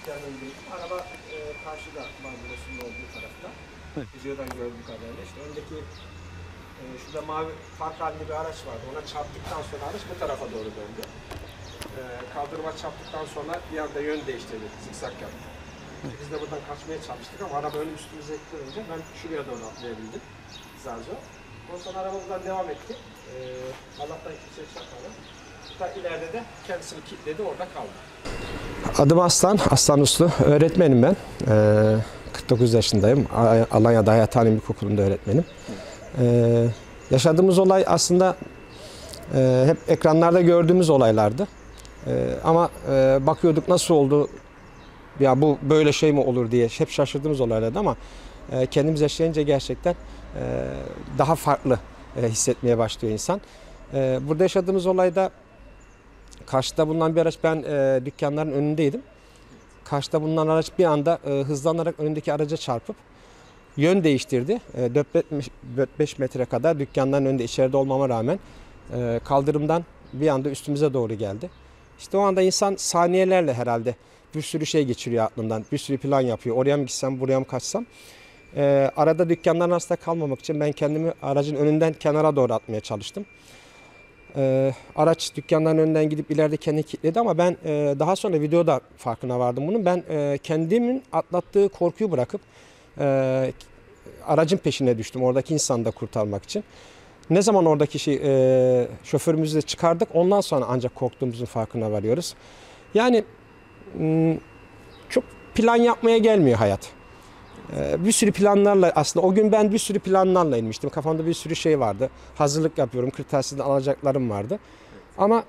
Yanındayım. Araba karşıda manzarasının olduğu tarafta. Evet. Videodan gördüğüm kadarıyla. İşte öndeki şurada mavi fark halinde bir araç vardı. Ona çarptıktan sonra araç bu tarafa doğru döndü. Kaldırıma çarptıktan sonra bir anda yön değiştirdi. Zikzak yaptı. Biz de buradan kaçmaya çalıştık ama araba önüm üstümüze eklenince ben şuraya doğru atlayabildim. Zarca. Ondan sonra araba buradan devam etti. Allah'tan kimseye çarpmadı. Ta ileride de kendisini kilitledi, orada kaldı. Adım Aslan, Aslan Uslu. Öğretmenim ben. 49 yaşındayım. Alanya'da Hayathane İlkokulu'nda öğretmenim. Yaşadığımız olay aslında hep ekranlarda gördüğümüz olaylardı. Ama bakıyorduk nasıl oldu, ya bu böyle şey mi olur diye hep şaşırdığımız olaylardı ama kendimiz yaşayınca gerçekten daha farklı hissetmeye başlıyor insan. Burada yaşadığımız olayda karşıda bulunan bir araç, ben dükkanların önündeydim. Karşıda bulunan araç bir anda hızlanarak önündeki araca çarpıp yön değiştirdi. 4-5 metre kadar dükkanların önünde, içeride olmama rağmen kaldırımdan bir anda üstümüze doğru geldi. İşte o anda insan saniyelerle herhalde bir sürü şey geçiriyor aklından. Bir sürü plan yapıyor. Oraya mı gitsem, buraya mı kaçsam. Arada dükkanların arasında kalmamak için ben kendimi aracın önünden kenara doğru atmaya çalıştım. Araç dükkanların önünden gidip ileride kendini kilitledi ama ben daha sonra videoda farkına vardım bunun. Ben kendimin atlattığı korkuyu bırakıp aracın peşine düştüm. Oradaki insanı da kurtarmak için. Ne zaman oradaki şoförümüzü de çıkardık, ondan sonra ancak korktuğumuzun farkına varıyoruz. Yani çok plan yapmaya gelmiyor hayat. Bir sürü planlarla, aslında o gün ben bir sürü planlarla inmiştim. Kafamda bir sürü şey vardı. Hazırlık yapıyorum, kırtasiyeden alacaklarım vardı. Ama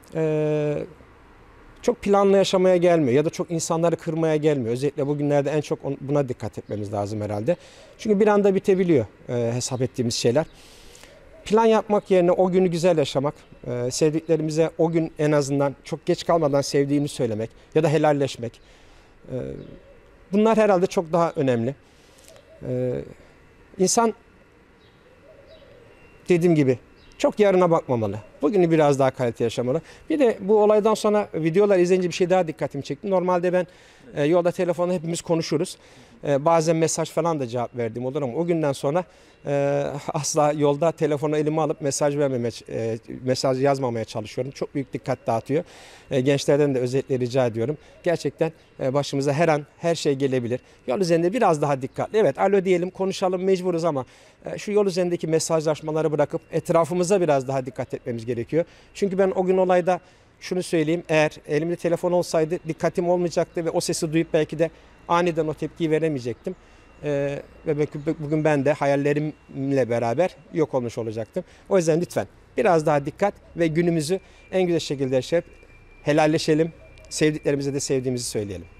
çok planlı yaşamaya gelmiyor ya da çok insanları kırmaya gelmiyor. Özellikle bugünlerde en çok buna dikkat etmemiz lazım herhalde. Çünkü bir anda bitebiliyor hesap ettiğimiz şeyler. Plan yapmak yerine o günü güzel yaşamak, sevdiklerimize o gün en azından çok geç kalmadan sevdiğimi söylemek ya da helalleşmek. Bunlar herhalde çok daha önemli. İnsan, dediğim gibi, çok yarına bakmamalı. Bugünü biraz daha kaliteli yaşamalı. Bir de bu olaydan sonra videolar izleyince bir şey daha dikkatimi çekti. Normalde ben yolda telefonla hepimiz konuşuruz. Bazen mesaj falan da cevap verdiğim olur ama o günden sonra asla yolda telefonu elime alıp mesaj yazmamaya çalışıyorum. Çok büyük dikkat dağıtıyor. Gençlerden de özellikle rica ediyorum. Gerçekten başımıza her an her şey gelebilir. Yol üzerinde biraz daha dikkatli. Evet, alo diyelim, konuşalım, mecburuz ama şu yol üzerindeki mesajlaşmaları bırakıp etrafımıza biraz daha dikkat etmemiz gerekiyor. Çünkü ben o gün olayda şunu söyleyeyim, eğer elimde telefon olsaydı dikkatim olmayacaktı ve o sesi duyup belki de aniden o tepkiyi veremeyecektim. Ve belki bugün ben de hayallerimle beraber yok olmuş olacaktım. O yüzden lütfen biraz daha dikkat ve günümüzü en güzel şekilde yaşayıp helalleşelim. Sevdiklerimize de sevdiğimizi söyleyelim.